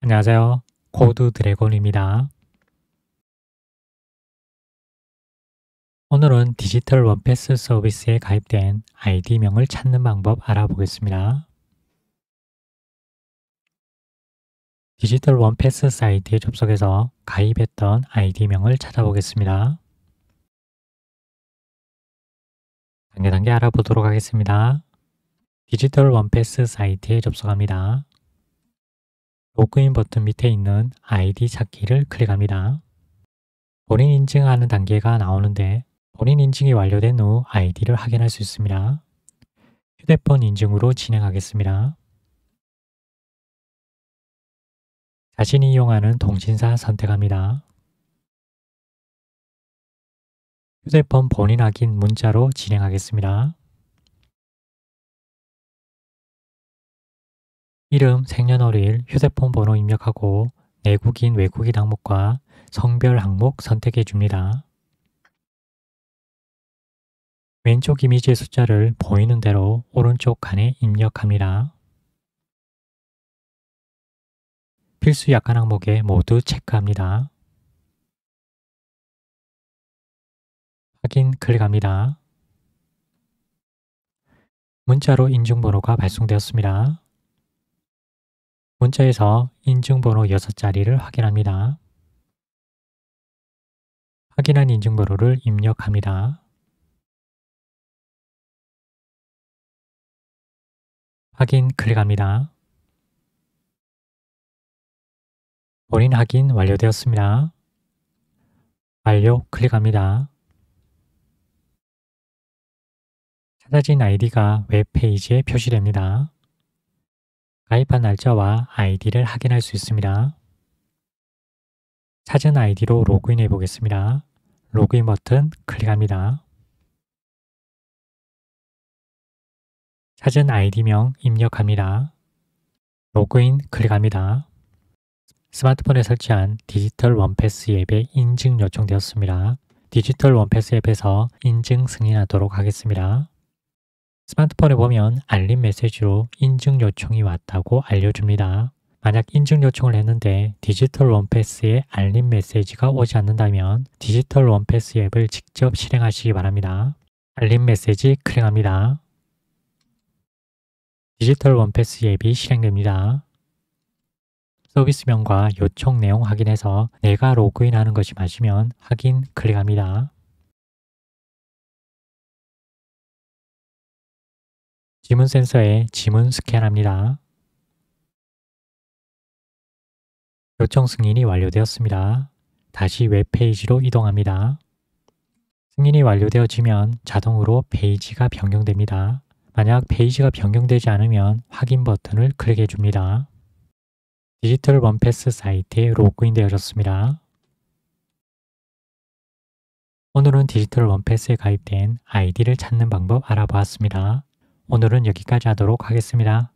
안녕하세요. 코드 드래곤입니다. 오늘은 디지털 원패스 서비스에 가입된 아이디명을 찾는 방법 알아보겠습니다. 디지털 원패스 사이트에 접속해서 가입했던 아이디명을 찾아보겠습니다. 단계 알아보도록 하겠습니다. 디지털 원패스 사이트에 접속합니다. 로그인 버튼 밑에 있는 아이디 찾기를 클릭합니다. 본인 인증하는 단계가 나오는데 본인 인증이 완료된 후 아이디를 확인할 수 있습니다. 휴대폰 인증으로 진행하겠습니다. 자신이 이용하는 통신사 선택합니다. 휴대폰 본인 확인 문자로 진행하겠습니다. 이름, 생년월일, 휴대폰 번호 입력하고 내국인, 외국인 항목과 성별 항목 선택해 줍니다. 왼쪽 이미지의 숫자를 보이는 대로 오른쪽 칸에 입력합니다. 필수 약관 항목에 모두 체크합니다. 확인 클릭합니다. 문자로 인증번호가 발송되었습니다. 문자에서 인증번호 6자리를 확인합니다. 확인한 인증번호를 입력합니다. 확인 클릭합니다. 본인 확인 완료되었습니다. 완료 클릭합니다. 찾아진 아이디가 웹페이지에 표시됩니다. 가입한 날짜와 아이디를 확인할 수 있습니다. 찾은 아이디로 로그인해 보겠습니다. 로그인 버튼 클릭합니다. 찾은 아이디명 입력합니다. 로그인 클릭합니다. 스마트폰에 설치한 디지털 원패스 앱에 인증 요청되었습니다. 디지털 원패스 앱에서 인증 승인하도록 하겠습니다. 스마트폰에 보면 알림 메시지로 인증 요청이 왔다고 알려줍니다. 만약 인증 요청을 했는데 디지털 원패스에 알림 메시지가 오지 않는다면 디지털 원패스 앱을 직접 실행하시기 바랍니다. 알림 메시지 클릭합니다. 디지털 원패스 앱이 실행됩니다. 서비스명과 요청 내용 확인해서 내가 로그인하는 것이 맞으면 확인 클릭합니다. 지문 센서에 지문 스캔합니다. 요청 승인이 완료되었습니다. 다시 웹페이지로 이동합니다. 승인이 완료되어지면 자동으로 페이지가 변경됩니다. 만약 페이지가 변경되지 않으면 확인 버튼을 클릭해 줍니다. 디지털 원패스 사이트에 로그인 되어졌습니다. 오늘은 디지털 원패스에 가입된 아이디를 찾는 방법 알아보았습니다. 오늘은 여기까지 하도록 하겠습니다.